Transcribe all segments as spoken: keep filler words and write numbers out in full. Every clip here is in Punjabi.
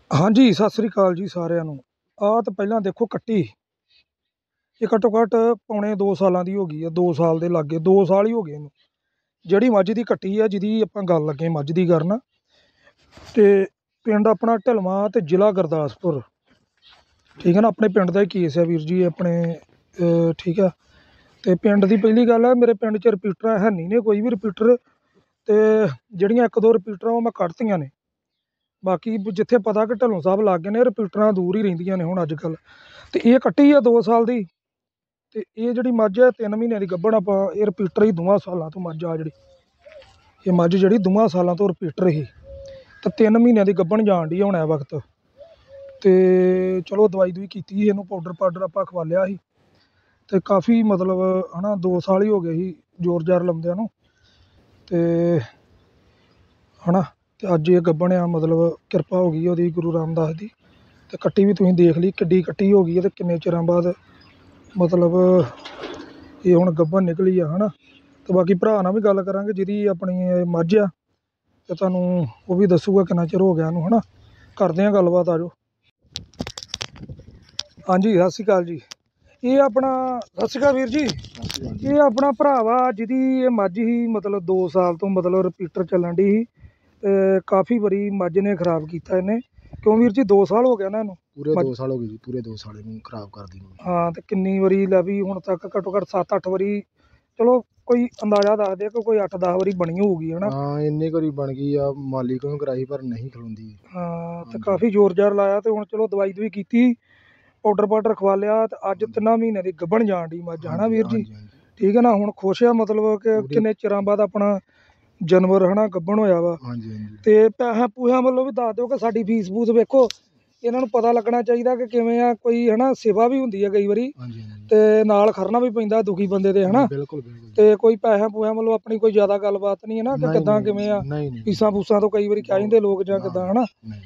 हाँ जी, सत श्री अकाल जी सारिਆਂ ਨੂੰ। ਆਹ ਤਾਂ ਪਹਿਲਾਂ ਦੇਖੋ ਕੱਟੀ, ਇਹ ਘੱਟੋ ਘੱਟ ਪੌਣੇ ਦੋ ਸਾਲਾਂ ਦੀ ਹੋ ਗਈ ਹੈ, ਦੋ ਸਾਲ ਦੇ ਲਾਗੇ, ਦੋ ਸਾਲ ਹੀ ਹੋ ਗਏ ਇਹਨੂੰ। ਜਿਹੜੀ ਮੱਝ ਦੀ ਕੱਟੀ ਆ, ਜਿਹਦੀ ਆਪਾਂ ਗੱਲ ਲੱਗੇ ਮੱਝ ਦੀ ਕਰਨ, ਤੇ ਪਿੰਡ ਆਪਣਾ ਢਲਵਾਂ ਤੇ ਜ਼ਿਲ੍ਹਾ ਗੁਰਦਾਸਪੁਰ, ਠੀਕ ਹੈ ਨਾ। ਆਪਣੇ ਪਿੰਡ ਦਾ ਹੀ ਕੇਸ ਹੈ ਵੀਰ ਜੀ ਆਪਣੇ, ਅਹ ਠੀਕ ਆ। ਤੇ ਪਿੰਡ ਦੀ ਪਹਿਲੀ ਗੱਲ ਹੈ, ਮੇਰੇ ਪਿੰਡ 'ਚ ਰਿਪੀਟਰ ਹੈ ਨਹੀਂ ਨੇ ਕੋਈ ਵੀ ਰਿਪੀਟਰ, ਤੇ ਜਿਹੜੀਆਂ ਇੱਕ ਦੋ ਰਿਪੀਟਰਾਂ ਉਹ ਮੈਂ ਕੱਢਤੀਆਂ ਨੇ। ਬਾਕੀ ਜਿੱਥੇ ਪਤਾ ਕਿ ਢੱਲੋਂ ਸਾਹਿਬ ਲੱਗ ਗਏ ਨੇ, ਰਿਪੀਟਰਾਂ ਦੂਰ ਹੀ ਰਹਿੰਦੀਆਂ ਨੇ ਹੁਣ ਅੱਜ ਕੱਲ੍ਹ। ਤੇ ਇਹ ਕੱਟੀ ਆ ਦੋ ਸਾਲ ਦੀ, ਤੇ ਇਹ ਜਿਹੜੀ ਮੱਝ ਹੈ ਤਿੰਨ ਮਹੀਨਿਆਂ ਦੀ ਗੱਭਣ। ਆਪਾਂ ਇਹ ਰਿਪੀਟਰ ਹੀ ਦੋਵਾਂ ਸਾਲਾਂ ਤੋਂ ਮੱਝ ਆ ਜਿਹੜੀ, ਇਹ ਮੱਝ ਜਿਹੜੀ ਦੋਵਾਂ ਸਾਲਾਂ ਤੋਂ ਰਿਪੀਟਰ ਹੀ, ਤੇ ਤਿੰਨ ਮਹੀਨਿਆਂ ਦੀ ਗੱਭਣ ਜਾਣ ਡਈ ਹੁਣ ਇਹ ਵਕਤ। ਤੇ ਚਲੋ ਦਵਾਈ ਦਵਾਈ ਕੀਤੀ ਇਹਨੂੰ, ਪਾਊਡਰ ਪਾਊਡਰ ਆਪਾਂ ਖਵਾ ਲਿਆ ਸੀ, ਤੇ ਕਾਫੀ ਮਤਲਬ ਹੈ ਨਾ ਦੋ ਸਾਲ ਹੀ ਹੋ ਗਏ ਸੀ ਜ਼ੋਰ ਜ਼ਾਰ ਲਾਉਂਦਿਆਂ ਨੂੰ। ਤੇ ਹੈ ਨਾ, ਤੇ ਅੱਜ ਇਹ ਗੱਭਣ ਆ, ਮਤਲਬ ਕਿਰਪਾ ਹੋ ਗਈ ਉਹਦੀ ਗੁਰੂ ਰਾਮਦਾਸ ਦੀ। ਤੇ ਕੱਟੀ ਵੀ ਤੁਸੀਂ ਦੇਖ ਲਈ ਕਿੱਡੀ ਕੱਟੀ ਹੋ ਗਈ ਹੈ, ਤੇ ਕਿੰਨੇ ਚਿਰਾਂ ਬਾਅਦ ਮਤਲਬ ਇਹ ਹੁਣ ਗੱਭਣ ਨਿਕਲੀ ਆ, ਹੈ ਨਾ। ਤੇ ਬਾਕੀ ਭਰਾ ਨਾਲ ਵੀ ਗੱਲ ਕਰਾਂਗੇ ਜਿਹਦੀ ਆਪਣੀ ਇਹ ਮੱਝ ਆ, ਤੇ ਤੁਹਾਨੂੰ ਉਹ ਵੀ ਦੱਸੂਗਾ ਕਿੰਨਾ ਚਿਰ ਹੋ ਗਿਆ ਇਹਨੂੰ, ਹੈ ਨਾ। ਕਰਦੇ ਹਾਂ ਗੱਲਬਾਤ, ਆ ਜਾਓ। ਹਾਂਜੀ ਸਤਿ ਸ਼੍ਰੀ ਅਕਾਲ ਜੀ। ਇਹ ਆਪਣਾ ਸਤਿ ਸ਼੍ਰੀ ਅਕਾਲ ਵੀਰ ਜੀ। ਇਹ ਆਪਣਾ ਭਰਾ ਵਾ ਜਿਹਦੀ ਇਹ ਮੱਝ ਹੀ ਮਤਲਬ ਦੋ ਸਾਲ ਤੋਂ ਮਤਲਬ ਰਿਪੀਟਰ ਚੱਲਣ ਡਈ ਸੀ, ਤੇ ਕਾਫੀ ਵਾਰੀ ਮੱਝ ਨੇ ਖਰਾਬ ਕੀਤਾ ਇਹਨੇ। ਕਿਉਂ ਵੀਰ ਜੀ, ਦੋ ਸਾਲ ਹੋ ਗਿਆ ਨਾ ਇਹਨੂੰ? ਪੂਰੇ ਦੋ ਸਾਲ ਹੋ ਗਏ ਜੀ, ਪੂਰੇ ਦੋ ਸਾਲ ਇਹਨੂੰ ਖਰਾਬ ਕਰਦੀ ਨੂੰ। ਹਾਂ, ਤੇ ਕਿੰਨੀ ਵਾਰੀ ਲੈ ਵੀ ਹੁਣ ਤੱਕ ਘੱਟੋ ਘੱਟ ਸੱਤ ਅੱਠ ਵਾਰੀ, ਚਲੋ ਕੋਈ ਅੰਦਾਜ਼ਾ ਦੱਸ ਦੇ ਕਿ ਕੋਈ ਅੱਠ ਦਸ ਵਾਰੀ ਬਣੀ ਹੋਊਗੀ, ਹੈ ਨਾ। ਹਾਂ ਇੰਨੀ ਵਾਰੀ ਬਣ ਗਈ ਆ, ਮਾਲੀ ਕੋਲੋਂ ਕਰਾਈ ਪਰ ਨਹੀਂ ਖਲੋਂਦੀ। ਹਾਂ, ਤੇ ਕਾਫੀ ਜ਼ੋਰ ਜ਼ਾਰ ਲਾਇਆ, ਤੇ ਹੁਣ ਚਲੋ ਦਵਾਈ ਦਵਾਈ ਕੀਤੀ, ਪਾਊਡਰ ਪਾਊਡਰ ਖਵਾ ਲਿਆ, ਤੇ ਅੱਜ ਤਿੰਨਾਂ ਮਹੀਨਿਆਂ ਦੀ ਗੱਭਣ ਜਾਣ ਡਈ ਮੱਝ, ਹੈ ਨਾ ਵੀਰ ਜੀ। ਠੀਕ ਹੈ ਨਾ, ਹੁਣ ਖੁਸ਼ ਆ ਮਤਲਬ ਕਿ ਕਿੰਨੇ ਚਿਰਾਂ ਬਾਅਦ ਆਪਣਾ ਜਾਨਵਰ ਹੈ ਨਾ ਗੱਭਣ ਹੋਇਆ ਵਾ। ਤੇ ਪੈਸਾ ਪੂਸਿਆਂ ਵੱਲੋਂ ਵੀ ਦੱਸ ਦਿਓ ਕਿ ਸਾਡੀ ਫੀਸ ਫੂਸ ਵੇਖੋ, ਇਹਨਾਂ ਨੂੰ ਪਤਾ ਲੱਗਣਾ ਚਾਹੀਦਾ ਕਿ ਕਿਵੇਂ ਆ, ਕੋਈ ਹੈ ਨਾ ਸੇਵਾ ਵੀ ਹੁੰਦੀ ਹੈ ਕਈ ਵਾਰੀ, ਤੇ ਨਾਲ ਖੜਨਾ ਵੀ ਪੈਂਦਾ ਦੁਖੀ ਬੰਦੇ ਦੇ, ਹੈ ਨਾ। ਤੇ ਕੋਈ ਪੈਸਾ ਪੂਸਿਆਂ ਵੱਲੋਂ ਆਪਣੀ ਕੋਈ ਜ਼ਿਆਦਾ ਗੱਲਬਾਤ ਨਹੀਂ ਹੈ ਨਾ, ਕਿ ਕਿੱਦਾਂ ਕਿਵੇਂ ਆ ਫੀਸਾਂ ਫੂਸਾਂ ਤੋਂ ਕਈ ਵਾਰੀ ਕਹਿ ਜਾਂਦੇ ਲੋਕ ਜਾਂ ਕਿੱਦਾਂ, ਹੈ ਨਾ।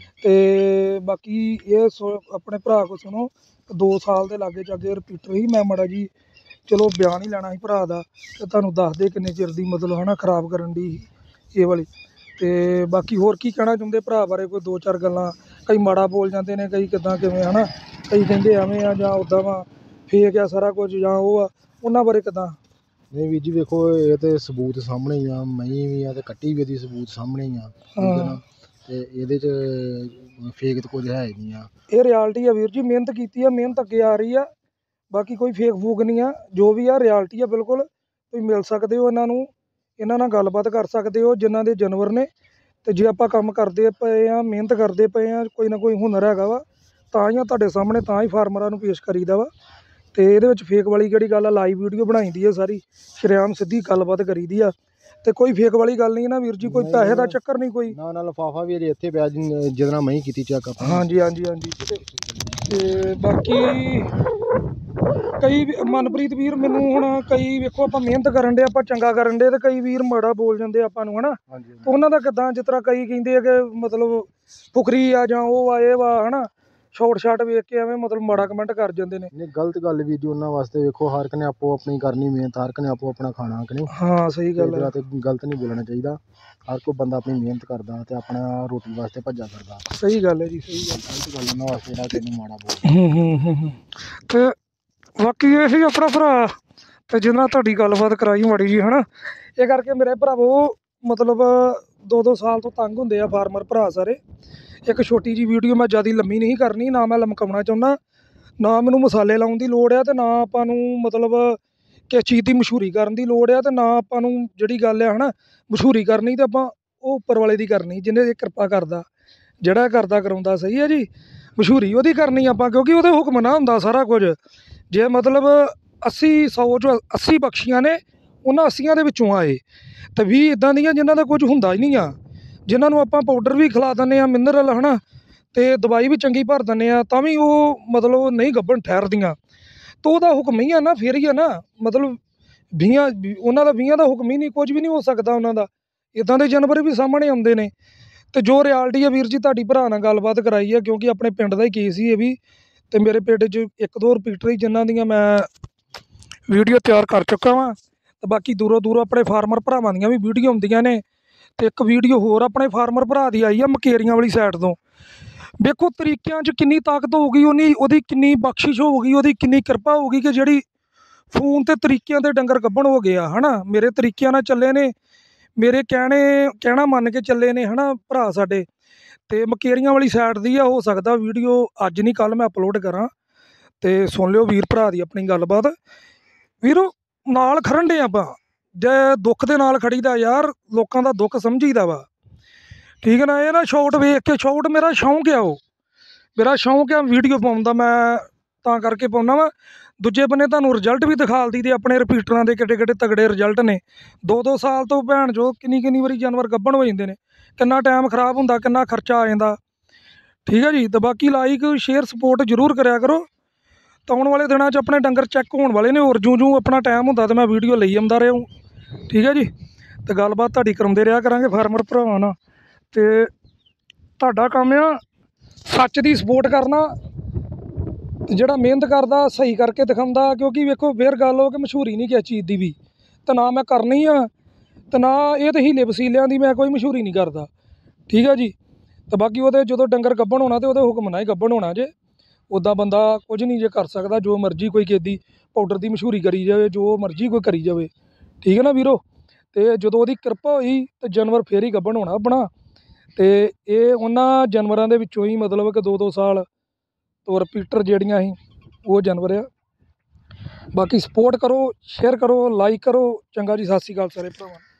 ਤੇ ਬਾਕੀ ਇਹ ਸੁ ਆਪਣੇ ਭਰਾ ਕੋਲ ਸੁਣੋ, ਦੋ ਸਾਲ ਦੇ ਲਾਗੇ ਚਾਗੇ ਰਿਪੀਟਰ ਹੀ। ਮੈਂ ਮਾੜਾ ਜੀ ਚਲੋ ਬਿਆਨ ਹੀ ਲੈਣਾ ਸੀ ਭਰਾ ਦਾ, ਤੇ ਤੁਹਾਨੂੰ ਦੱਸ ਦੇ ਕਿੰਨੇ ਚਿਰ ਦੀ ਮਤਲਬ ਹੈ ਨਾ ਖਰਾਬ ਕਰਨ ਦੀ ਇਹ ਵਾਲੀ। ਤੇ ਬਾਕੀ ਹੋਰ ਕੀ ਕਹਿਣਾ ਚਾਹੁੰਦੇ ਭਰਾ ਬਾਰੇ, ਕੋਈ ਦੋ ਚਾਰ ਗੱਲਾਂ? ਕਈ ਮਾੜਾ ਬੋਲ ਜਾਂਦੇ ਨੇ, ਕਈ ਕਿੱਦਾਂ ਕਿਵੇਂ, ਹੈ ਨਾ। ਕਈ ਕਹਿੰਦੇ ਐਵੇਂ ਆ ਜਾਂ ਉੱਦਾਂ ਵਾ, ਫੇਕ ਆ ਸਾਰਾ ਕੁਝ, ਜਾਂ ਉਹ ਆ, ਉਹਨਾਂ ਬਾਰੇ ਕਿੱਦਾਂ? ਨਹੀਂ ਵੀਰ ਜੀ ਵੇਖੋ, ਇਹ ਤੇ ਸਬੂਤ ਸਾਹਮਣੇ ਹੀ ਆ, ਮਈ ਵੀ ਆ ਤੇ ਕੱਟੀ ਵੀ ਇਹਦੀ ਸਬੂਤ ਸਾਹਮਣੇ ਹੀ ਆ, ਠੀਕ ਹੈ ਨਾ। ਤੇ ਇਹਦੇ 'ਚ ਫੇਕ ਤਾਂ ਕੁਝ ਹੈ ਹੀ ਨਹੀਂ ਆ, ਇਹ ਰਿਐਲਿਟੀ ਆ ਵੀਰ ਜੀ। ਮਿਹਨਤ ਕੀਤੀ ਆ, ਮਿਹਨਤ ਅੱਗੇ ਆ ਰਹੀ ਆ, ਬਾਕੀ ਕੋਈ ਫੇਕ ਫੂਕ ਨਹੀਂ ਆ, ਜੋ ਵੀ ਆ ਰਿਐਲਿਟੀ ਆ ਬਿਲਕੁਲ। ਤੁਸੀਂ ਮਿਲ ਸਕਦੇ ਹੋ ਇਹਨਾਂ ਨੂੰ, ਇਹਨਾਂ ਨਾਲ ਗੱਲਬਾਤ ਕਰ ਸਕਦੇ ਹੋ ਜਿਨ੍ਹਾਂ ਦੇ ਜਾਨਵਰ ਨੇ। ਤੇ ਜੇ ਆਪਾਂ ਕੰਮ ਕਰਦੇ ਪਏ ਆ, ਮਿਹਨਤ ਕਰਦੇ ਪਏ ਆ, ਕੋਈ ਨਾ ਕੋਈ ਹੁਨਰ ਹੈਗਾ ਵਾ, ਤਾਂ ਹੀ ਆ ਤੁਹਾਡੇ ਸਾਹਮਣੇ, ਤਾਂ ਹੀ ਫਾਰਮਰਾਂ ਨੂੰ ਪੇਸ਼ ਕਰੀਦਾ ਵਾ। ਤੇ ਇਹਦੇ ਵਿੱਚ ਫੇਕ ਵਾਲੀ ਕਿਹੜੀ ਗੱਲ ਆ? ਲਾਈਵ ਵੀਡੀਓ ਬਣਾਈ ਦੀ ਆ ਸਾਰੀ, ਸ਼ਰੇਆਮ ਸਿੱਧੀ ਗੱਲਬਾਤ ਕਰੀਦੀ ਆ, ਤੇ ਕੋਈ ਫੇਕ ਵਾਲੀ ਗੱਲ ਨਹੀਂ ਨਾ ਵੀਰ ਜੀ। ਕੋਈ ਪੈਸੇ ਦਾ ਚੱਕਰ ਨਹੀਂ ਕੋਈ ਨਾ। ਨਾਲ ਲਿਫਾਫਾ ਵੀ ਅਜੇ ਇੱਥੇ ਪਿਆ ਜਿਹਦੇ ਨਾਲ ਮੈਂ ਕੀਤੀ ਚੈੱਕ ਆਪਾਂ। ਹਾਂਜੀ ਹਾਂਜੀ ਹਾਂਜੀ। ਤੇ ਬਾਕੀ ਕਈ ਮਨਪ੍ਰੀਤ ਵੀਰ ਮੈਨੂੰ ਹੁਣ ਕਈ ਵੇਖੋ, ਆਪਾਂ ਮਿਹਨਤ ਕਰਨ ਦੇ, ਆਪਾਂ ਚੰਗਾ ਕਰਨ ਦੇ, ਤੇ ਕਈ ਵੀਰ ਮਾੜਾ ਬੋਲ ਜਾਂਦੇ ਆਪਾਂ ਨੂੰ, ਹੈ ਨਾ। ਉਹਨਾਂ ਦਾ ਕਿੱਦਾਂ, ਜਿਸ ਤਰ੍ਹਾਂ ਕਈ ਕਹਿੰਦੇ ਆ ਕਿ ਮਤਲਬ ਫੁਕਰੀ ਆ ਜਾਂ ਉਹ ਆ ਇਹ ਵਾ, ਹੈ ਨਾ, ਸ਼ਾਰਟ ਸ਼ਾਟ ਵੇਖ ਕੇ ਐਵੇਂ ਮਤਲਬ ਮਾੜਾ ਕਮੈਂਟ ਕਰ ਜਾਂਦੇ ਨੇ। ਨਹੀਂ ਗਲਤ ਗੱਲ ਵੀ ਜੀ ਉਹਨਾਂ ਵਾਸਤੇ। ਵੇਖੋ ਹਰ ਇੱਕ ਨੇ ਆਪੋ ਆਪਣੀ ਕਰਨੀ ਮਿਹਨਤ, ਹਰ ਇੱਕ ਨੇ ਆਪੋ ਆਪਣਾ ਖਾਣਾ, ਕਿ ਨਹੀਂ। ਹਾਂ ਸਹੀ ਗੱਲ ਹੈ, ਤੇ ਗਲਤ ਨਹੀਂ ਬੋਲਣਾ ਚਾਹੀਦਾ। ਹਰ ਕੋਈ ਬੰਦਾ ਆਪਣੀ ਮਿਹਨਤ ਕਰਦਾ ਤੇ ਆਪਣਾ ਰੋਟੀ ਵਾਸਤੇ ਭੱਜਾ ਕਰਦਾ। ਸਹੀ ਗੱਲ ਹੈ ਜੀ, ਸਹੀ ਗੱਲ। ਗਲਤ ਗੱਲ ਉਹਨਾਂ ਵਾਸਤੇ ਜਿਹੜਾ ਕਿਸੇ ਨੂੰ ਮਾੜਾ ਬੋਲ। ਹੂੰ ਹੂੰ ਹੂੰ ਹੂੰ। ਤੇ ਬਾਕੀ ਇਹ ਸੀ ਆਪਣਾ ਭਰਾ, ਤੇ ਜਿਹਦੇ ਨਾਲ ਤੁਹਾਡੀ ਗੱਲਬਾਤ ਕਰਾਈ ਮਾੜੀ ਜੀ, ਹੈ ਨਾ। ਇਹ ਕਰਕੇ ਮੇਰੇ ਭਰਾਵੋ ਮਤਲਬ ਦੋ ਦੋ ਸਾਲ ਤੋਂ ਤੰਗ ਹੁੰਦੇ ਆ ਫਾਰਮਰ ਭਰਾ ਸਾਰੇ। ਇੱਕ ਛੋਟੀ ਜਿਹੀ ਵੀਡੀਓ, ਮੈਂ ਜ਼ਿਆਦਾ ਲੰਮੀ ਨਹੀਂ ਕਰਨੀ, ਨਾ ਮੈਂ ਲਮਕਾਉਣਾ ਚਾਹੁੰਦਾ, ਨਾ ਮੈਨੂੰ ਮਸਾਲੇ ਲਾਉਣ ਦੀ ਲੋੜ ਆ, ਤੇ ਨਾ ਆਪਾਂ ਨੂੰ ਮਤਲਬ ਕਿਸ ਚੀਜ਼ ਦੀ ਮਸ਼ਹੂਰੀ ਕਰਨ ਦੀ ਲੋੜ ਆ, ਤੇ ਨਾ ਆਪਾਂ ਨੂੰ ਜਿਹੜੀ ਗੱਲ ਆ ਹੈ ਨਾ ਮਸ਼ਹੂਰੀ ਕਰਨੀ, ਤੇ ਆਪਾਂ ਉਹ ਉੱਪਰ ਵਾਲੇ ਦੀ ਕਰਨੀ ਜਿਹਨੇ ਕਿਰਪਾ ਕਰਦਾ, ਜਿਹੜਾ ਕਰਦਾ ਕਰਾਉਂਦਾ, ਸਹੀ ਹੈ ਜੀ। ਮਸ਼ਹੂਰੀ ਉਹਦੀ ਕਰਨੀ ਆਪਾਂ, ਕਿਉਂਕਿ ਉਹਦੇ ਹੁਕਮ ਨਾ ਹੁੰਦਾ ਸਾਰਾ ਕੁਝ। ਜੇ ਮਤਲਬ ਅੱਸੀ ਸੌ 'ਚੋਂ ਅੱਸੀ ਬਖਸ਼ੀਆਂ ਨੇ, ਉਹਨਾਂ ਅੱਸੀਆਂ ਦੇ ਵਿੱਚੋਂ ਆਏ, ਤੇ ਵੀਹ ਇੱਦਾਂ ਦੀਆਂ ਜਿਨ੍ਹਾਂ ਦਾ ਕੁਝ ਹੁੰਦਾ ਹੀ ਨਹੀਂ ਆ, ਜਿਨ੍ਹਾਂ ਨੂੰ ਆਪਾਂ ਪਾਊਡਰ ਵੀ ਖਿਲਾ ਦਿੰਦੇ ਹਾਂ, ਮਿਨਰਲ, ਹੈ ਨਾ, ਤੇ ਦਵਾਈ ਵੀ ਚੰਗੀ ਭਰ ਦਿੰਦੇ ਹਾਂ, ਤਾਂ ਵੀ ਉਹ ਮਤਲਬ ਨਹੀਂ ਗੱਭਣ ਠਹਿਰਦੀਆਂ। ਤਾਂ ਉਹਦਾ ਹੁਕਮ ਹੀ ਆ ਨਾ, ਫਿਰ ਹੀ ਆ ਨਾ। ਮਤਲਬ ਵੀਹਾਂ ਉਹਨਾਂ ਦਾ ਵੀਹਾਂ ਦਾ ਹੁਕਮ ਹੀ ਨਹੀਂ, ਕੁਝ ਵੀ ਨਹੀਂ ਹੋ ਸਕਦਾ ਉਹਨਾਂ ਦਾ। ਇੱਦਾਂ ਦੇ ਜਾਨਵਰ ਵੀ ਸਾਹਮਣੇ ਆਉਂਦੇ ਨੇ। ਤੇ ਜੋ ਰਿਐਲਿਟੀ ਆ ਵੀਰ ਜੀ, ਤੁਹਾਡੀ ਭਰਾ ਨਾਲ ਗੱਲਬਾਤ ਕਰਾਈ ਆ, ਕਿਉਂਕਿ ਆਪਣੇ ਪਿੰਡ ਦਾ ਹੀ ਕੇਸ ਹੀ ਇਹ ਵੀ। ਤੇ ਮੇਰੇ ਪਿੰਡ 'ਚ ਇੱਕ ਦੋ ਰਿਪੀਟਰ ਹੀ ਜਿਨ੍ਹਾਂ ਦੀਆਂ ਮੈਂ ਵੀਡੀਓ ਤਿਆਰ ਕਰ ਚੁੱਕਾ ਵਾਂ, ਤੇ ਬਾਕੀ ਦੂਰੋਂ ਦੂਰੋਂ ਆਪਣੇ ਫਾਰਮਰ ਭਰਾਵਾਂ ਦੀਆਂ ਵੀ ਵੀਡੀਓ ਆਉਂਦੀਆਂ ਨੇ। ਤੇ ਇੱਕ ਵੀਡੀਓ ਹੋਰ ਆਪਣੇ ਫਾਰਮਰ ਭਰਾ ਦੀ ਆਈ ਆ ਮਕੇਰੀਆਂ ਵਾਲੀ ਸਾਈਡ ਤੋਂ। ਵੇਖੋ ਤਰੀਕਿਆਂ 'ਚ ਕਿੰਨੀ ਤਾਕਤ ਹੋਊਗੀ, ਉਹਨੀ ਉਹਦੀ ਕਿੰਨੀ ਬਖਸ਼ਿਸ਼ ਹੋਊਗੀ, ਉਹਦੀ ਕਿੰਨੀ ਕਿਰਪਾ ਹੋਊਗੀ ਕਿ ਜਿਹੜੀ ਫੋਨ 'ਤੇ ਤਰੀਕਿਆਂ ਦੇ ਡੰਗਰ ਗੱਭਣ ਹੋ ਗਏ ਆ ਹੈ ਨਾ। ਮੇਰੇ ਤਰੀਕਿਆਂ ਨਾਲ ਚੱਲੇ ਨੇ, ਮੇਰੇ ਕਹਿਣੇ ਕਹਿਣਾ ਮੰਨ ਕੇ ਚੱਲੇ ਨੇ ਹੈ ਨਾ ਭਰਾ ਸਾਡੇ। ਅਤੇ ਮਕੇਰੀਆਂ ਵਾਲੀ ਸਾਈਡ ਦੀ ਆ, ਹੋ ਸਕਦਾ ਵੀਡੀਓ ਅੱਜ ਨਹੀਂ ਕੱਲ੍ਹ ਮੈਂ ਅਪਲੋਡ ਕਰਾਂ, ਅਤੇ ਸੁਣ ਲਿਓ ਵੀਰ ਭਰਾ ਦੀ ਆਪਣੀ ਗੱਲਬਾਤ। ਵੀਰੋ ਨਾਲ ਖੜਨ ਡੇ ਆਪਾਂ, ਜੇ ਦੁੱਖ ਦੇ ਨਾਲ ਖੜੀਦਾ ਯਾਰ, ਲੋਕਾਂ ਦਾ ਦੁੱਖ ਸਮਝੀਦਾ ਵਾ, ਠੀਕ ਹੈ ਨਾ। ਇਹ ਨਾ ਸ਼ਾਟ ਵੇਖ ਕੇ, ਸ਼ਾਟ ਮੇਰਾ ਸ਼ੌਂਕ ਆ, ਉਹ ਮੇਰਾ ਸ਼ੌਂਕ ਆ ਵੀਡੀਓ ਪਾਉਣ ਦਾ, ਮੈਂ ਤਾਂ ਕਰਕੇ ਪਾਉਂਦਾ ਵਾ। ਦੂਜੇ ਬੰਨੇ ਤੁਹਾਨੂੰ ਰਿਜ਼ਲਟ ਵੀ ਦਿਖਾ ਦਈਦੇ ਆਪਣੇ ਰਿਪੀਟਰਾਂ ਦੇ ਕਿੱਡੇ ਕਿੱਡੇ ਤਗੜੇ ਰਿਜ਼ਲਟ ਨੇ। ਦੋ ਦੋ ਸਾਲ ਤੋਂ ਭੈਣ ਜੋ ਕਿੰਨੀ ਕਿੰਨੀ ਵਾਰੀ ਜਾਨਵਰ ਗੱਭਣ ਹੋ ਜਾਂਦੇ ਨੇ, ਕਿੰਨਾ ਟਾਈਮ ਖਰਾਬ ਹੁੰਦਾ, ਕਿੰਨਾ ਖਰਚਾ ਆ ਜਾਂਦਾ, ਠੀਕ ਹੈ ਜੀ। ਅਤੇ ਬਾਕੀ ਲਾਈਕ ਸ਼ੇਅਰ ਸਪੋਰਟ ਜ਼ਰੂਰ ਕਰਿਆ ਕਰੋ। ਤਾਂ ਆਉਣ ਵਾਲੇ ਦਿਨਾਂ 'ਚ ਆਪਣੇ ਡੰਗਰ ਚੈੱਕ ਹੋਣ ਵਾਲੇ ਨੇ, ਹੋਰ ਜੂੰ ਜੂੰ ਆਪਣਾ ਟਾਈਮ ਹੁੰਦਾ ਤਾਂ ਮੈਂ ਵੀਡੀਓ ਲਈ ਆਉਂਦਾ ਰਿਹਾ, ਠੀਕ ਹੈ ਜੀ। ਅਤੇ ਗੱਲਬਾਤ ਤੁਹਾਡੀ ਕਰਾਉਂਦੇ ਰਿਹਾ ਕਰਾਂਗੇ ਫਾਰਮਰ ਭਰਾਵਾਂ ਨਾਲ। ਅਤੇ ਤੁਹਾਡਾ ਕੰਮ ਆ ਸੱਚ ਦੀ ਸਪੋਰਟ ਕਰਨਾ, ਅਤੇ ਜਿਹੜਾ ਮਿਹਨਤ ਕਰਦਾ ਸਹੀ ਕਰਕੇ ਦਿਖਾਉਂਦਾ। ਕਿਉਂਕਿ ਵੇਖੋ ਫਿਰ ਗੱਲ ਹੋ ਕਿ ਮਸ਼ਹੂਰੀ ਨਹੀਂ ਕਿਸੇ ਚੀਜ਼ ਦੀ ਵੀ, ਅਤੇ ਨਾ ਮੈਂ ਕਰਨੀ ਆ, ਅਤੇ ਨਾ ਇਹ ਤਾਂ ਹੀਲੇ ਵਸੀਲਿਆਂ ਦੀ ਮੈਂ ਕੋਈ ਮਸ਼ਹੂਰੀ ਨਹੀਂ ਕਰਦਾ, ਠੀਕ ਹੈ ਜੀ। ਅਤੇ ਬਾਕੀ ਉਹਦੇ ਜਦੋਂ ਡੰਗਰ ਗੱਭਣ ਹੋਣਾ ਅਤੇ ਉਹਦੇ ਹੁਕਮ ਨਾਲ ਹੀ ਗੱਭਣ ਹੋਣਾ ਜੇ, ਉੱਦਾਂ ਬੰਦਾ ਕੁਝ ਨਹੀਂ ਜੇ ਕਰ ਸਕਦਾ। ਜੋ ਮਰਜ਼ੀ ਕੋਈ ਕਿਸੇ ਦੀ ਪਾਊਡਰ ਦੀ ਮਸ਼ਹੂਰੀ ਕਰੀ ਜਾਵੇ, ਜੋ ਮਰਜ਼ੀ ਕੋਈ ਕਰੀ ਜਾਵੇ, ਠੀਕ ਹੈ ਨਾ ਵੀਰੋ। ਅਤੇ ਜਦੋਂ ਉਹਦੀ ਕਿਰਪਾ ਹੋਈ ਤਾਂ ਜਾਨਵਰ ਫਿਰ ਹੀ ਗੱਭਣ ਹੋਣਾ ਆਪਣਾ। ਅਤੇ ਇਹ ਉਹਨਾਂ ਜਾਨਵਰਾਂ ਦੇ ਵਿੱਚੋਂ ਹੀ ਮਤਲਬ ਕਿ ਦੋ ਦੋ ਸਾਲ ਤੋਂ ਰਿਪੀਟਰ ਜਿਹੜੀਆਂ ਸੀ ਉਹ ਜਾਨਵਰ ਆ। ਬਾਕੀ ਸਪੋਰਟ ਕਰੋ, ਸ਼ੇਅਰ ਕਰੋ, ਲਾਈਕ ਕਰੋ। ਚੰਗਾ ਜੀ, ਸਤਿ ਸ਼੍ਰੀ ਅਕਾਲ ਸਾਰੇ ਭਰਾਵਾਂ ਨੂੰ।